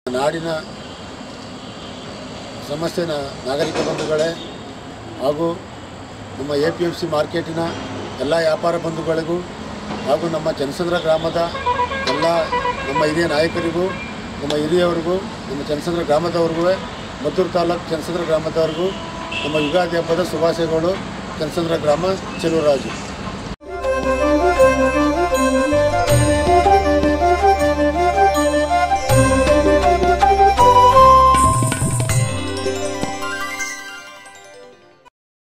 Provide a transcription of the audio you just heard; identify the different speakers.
Speaker 1: ನಾಡಿನ ಸಮಸ್ಯೆ ನಾಗರಿಕ ಬಂಧುಗಳೇ ಹಾಗೂ ನಮ್ಮ APMC ಮಾರ್ಕೆಟಿನ ಎಲ್ಲ ವ್ಯಾಪಾರ ಬಂಧುಗಳಿಗೂ ಹಾಗೂ ನಮ್ಮ ಚನ್ನಸಂದ್ರ ಗ್ರಾಮದ ಎಲ್ಲ ನಮ್ಮ ಹಿರಿಯ ನಾಯಕರಿಗೂ ನಮ್ಮ ಹಿರಿಯವರಿಗೂ ನಮ್ಮ ಚನ್ನಸಂದ್ರ ಗ್ರಾಮದವ್ರಿಗೂ ಮದ್ದೂರು ತಾಲೂಕು ಚನ್ನಸಂದ್ರ ಗ್ರಾಮದವ್ರಿಗೂ ನಮ್ಮ ಯುಗಾದಿ ಹಬ್ಬದ ಶುಭಾಶಯಗಳು. ಚನ್ನಸಂದ್ರ ಗ್ರಾಮ ಚೆಲುವರಾಜು.